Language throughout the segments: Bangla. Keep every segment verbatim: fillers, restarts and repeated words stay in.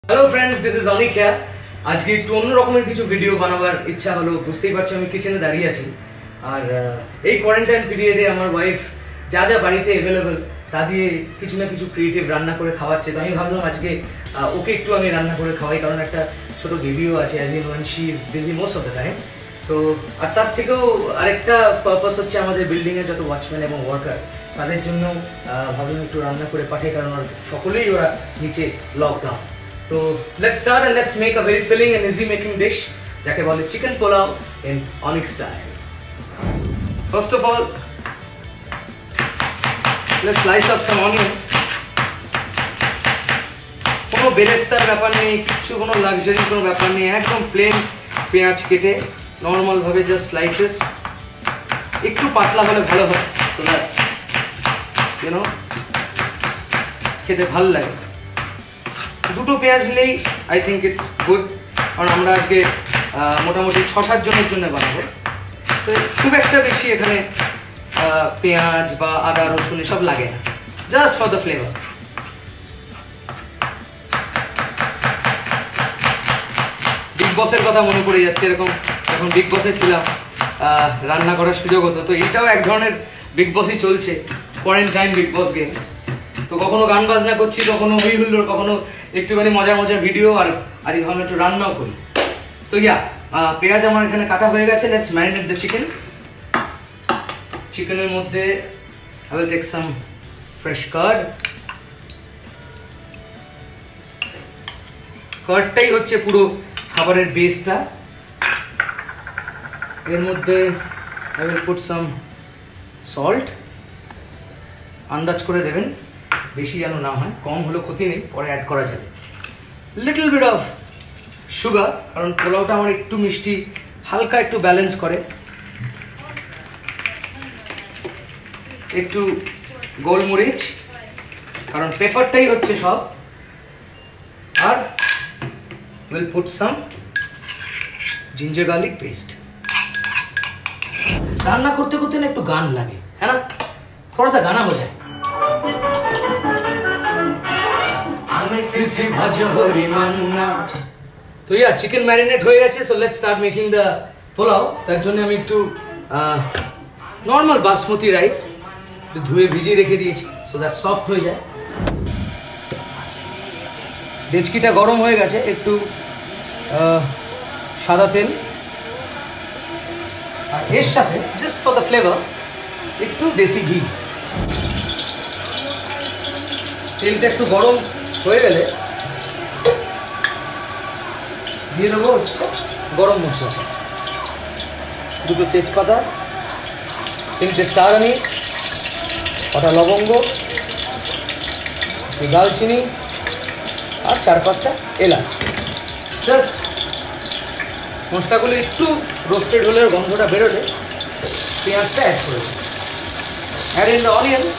Hello friends, this is Anik here. আজকে একটু অন্য রকমের কিছু ভিডিও বানাবার ইচ্ছা হলো। বুঝতেই পারছো আমি কিচেনে দাঁড়িয়ে আছি, আর এই কোয়ারেন্টাইন পিরিয়ডে আমার ওয়াইফ যা যা বাড়িতে অ্যাভেলেবল তা দিয়ে কিছু না কিছু ক্রিয়েটিভ রান্না করে খাওয়াচ্ছে। তো আমি ভাবলাম আজকে ওকে একটু আমি রান্না করে খাওয়াই, কারণ একটা ছোট বেবিও আছে, as you know, and she is busy most of the time. তো আর তার থেকেও আরেকটা পারপাস হচ্ছে আমাদের বিল্ডিংয়ের যত ওয়াচম্যান এবং ওয়ার্কার তাদের জন্য ভাবলাম একটু রান্না করে পাঠাই, কারণ সকলেই ওরা নিচে lockdown. So let's start and let's make a very filling and easy making dish jake bole chicken pulao in Onyx style. First of all, let's slice up some onions. কোনো বেরেস্তার ব্যাপার নেই, কিছু কোনো লাক্সারি কোনো ব্যাপার নেই, একদম প্লেন পেঁয়াজ কেটে নর্মাল ভাবে জাস্ট স্লাইসেস। একটু পাতলা হলে ভালো হয়, সো দ্যাট ইউ নো খেতে ভালো লাগে। দুটো পেঁয়াজ নিলেই আই থিঙ্ক ইটস গুড, কারণ আমরা আজকে মোটামুটি ছ সাত জনের জন্য বানাবো। তো খুব একটা বেশি এখানে পেঁয়াজ বা আদা রসুন এসব লাগে না, just for the flavour. Big বসের কথা মনে পড়ে যাচ্ছে, এরকম এখন বিগ বসে ছিলাম, রান্না করার সুযোগ হতো। তো এইটাও এক ধরনের বিগ বসই চলছে, কোয়ারেন্টাইন বিগ বস গেমস। তো কখনো গান বাজনা করছি, কখনো হই হুল্লোড়, কখনো একটুখানি মজার মজার ভিডিও, আর আজকে ভাবলাম একটু রান্নাও করি। তো ইয়া পেঁয়াজ আমার এখানে কাটা হয়ে গেছে। Let's marinate the chicken. চিকেনের মধ্যে I will take some fresh curd. কার্ডটাই হচ্ছে পুরো খাবারের বেসটা। এর মধ্যে I will put some salt, আন্দাজ করে দেবেন, বেশি যেন না হয়, কম হলেও ক্ষতি নেই, পরে অ্যাড করা যাবে। লিটল বিট অফ সুগার, কারণ পোলাওটা আমার একটু মিষ্টি হালকা একটু ব্যালেন্স করে। একটু গোলমরিচ, কারণ পেপারটাই হচ্ছে সব। আর will put some ginger garlic paste. রান্না করতে করতে না একটু গান লাগে, হ্যাঁ না, থোড়া সা গানা হয়ে যায়। তো ইয়া চিকেন ম্যারিনেট হয়ে গেছে, so let's start making the pulao. তার জন্য আমি একটু নর্মাল বাসমতি রাইস ধুয়ে ভিজিয়ে রেখে দিয়েছি, সো দ্যাট সফট হয়ে যায়। ডেচকিটা গরম হয়ে গেছে, একটু সাদা তেল, আর এর সাথে জাস্ট ফর দ্য ফ্লেভার একটু দেশি ঘি। তেলটা একটু গরম হয়ে গেলে দিয়ে দেবো হচ্ছে গরম মশলা, দুটো তেজপাতা, তিনটে স্টার আনিস, কটা লবঙ্গ, দালচিনি, আর চার পাঁচটা এলাচ। জাস্ট মশলাগুলো একটু রোস্টেড হলে, গন্ধটা বেরোলে পেঁয়াজটা অ্যাড করে দেবো। Add in the onions,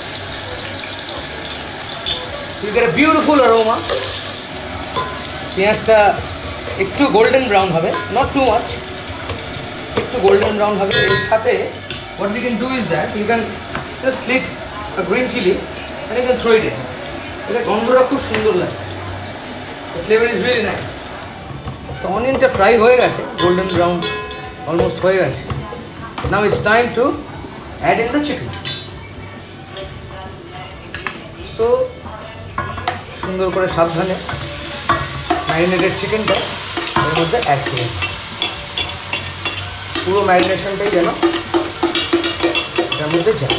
you get a beautiful aroma. পেঁয়াজটা একটু গোল্ডেন ব্রাউন হবে, নট টু মাচ, একটু গোল্ডেন ব্রাউন হবে। এর সাথে what we can do is that you can just slit a green chili and you can throw it in. এটা গন্ধটা খুব সুন্দর লাগে, the flavor is really nice. তো অনিয়নটা ফ্রাই হয়ে গেছে, গোল্ডেন ব্রাউন অলমোস্ট হয়ে গেছে। Now it's time to add in the chicken. So সুন্দর করে সাবধানে ম্যারিনেটেড চিকেনটা এর মধ্যে অ্যাড করে, পুরো ম্যারিনেশনটাই যেন এটার মধ্যে যায়।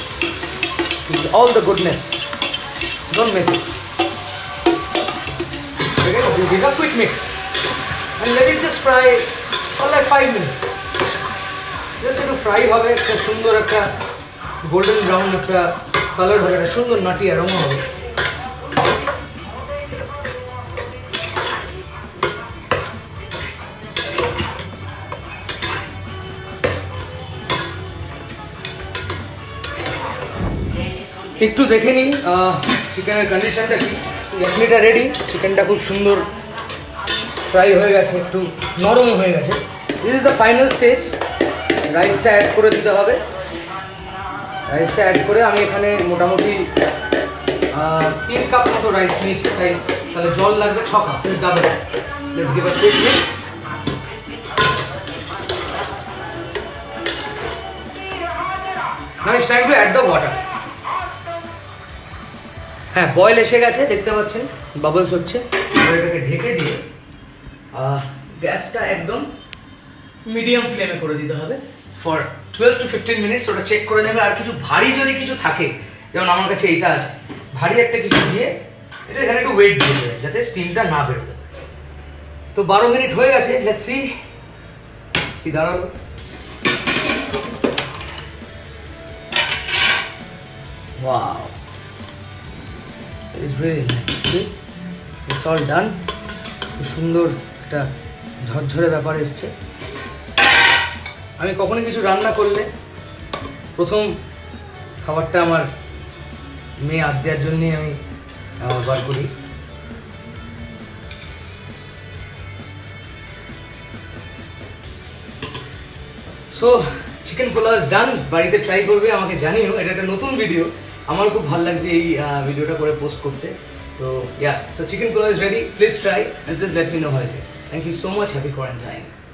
All the goodness, don't miss it. Give a quick mix and let it just fry for like five minutes. জাস্ট একটু ফ্রাই হবে, একটা সুন্দর একটা গোল্ডেন ব্রাউন একটা কালার হবে, একটা সুন্দর নাটি অ্যারোমা হবে। একটু দেখে নিই চিকেনের কন্ডিশনটা কি। ইয়াকনিটা রেডি, চিকেনটা খুব সুন্দর ফ্রাই হয়ে গেছে, একটু নরম হয়ে গেছে। This is the final stage. রাইসটা অ্যাড করে দিতে হবে। রাইসটা অ্যাড করে আমি এখানে মোটামুটি তিন কাপ মতো রাইস নিয়েছি, তাই তাহলে জল লাগবে ছ cup, just double. Let's give a quick mix. Now it's time to add the water. হ্যাঁ, বয়েল এসে গেছে, দেখতে পাচ্ছেন বাবলস হচ্ছে। এবার এটাকে ঢেকে দিয়ে গ্যাসটা একদম মিডিয়াম ফ্লেমে করে দিতে হবে for twelve to fifteen minutes. ওটা চেক করে নেবে। আর কিছু ভারী যদি কিছু থাকে, যেমন আমার কাছে এইটা আছে, ভারী একটা কিছু দিয়ে এটা এখানে একটু ওয়েট দিয়ে দেবে যাতে স্টিমটা না বেরোতে। তো বারো মিনিট হয়ে গেছে, লেটস সি কি দাঁড়ালো। Wow, it's really nice. It's all done. খুব সুন্দর একটা ঝরঝরে ব্যাপার এসছে। আমি কখনো কিছু রান্না করলে প্রথম খাবারটা আমার মেয়ে হাত দেওয়ার জন্যই আমি বার করি। So chicken pulao is done. বাড়িতে ট্রাই করবে, আমাকে জানিও। এটা একটা নতুন ভিডিও, আমার খুব ভালো লাগছে এই ভিডিওটা করে পোস্ট করতে। তো yeah, so chicken pulao is ready. Please try and please let me know how is it. Thank you so much. Happy quarantine.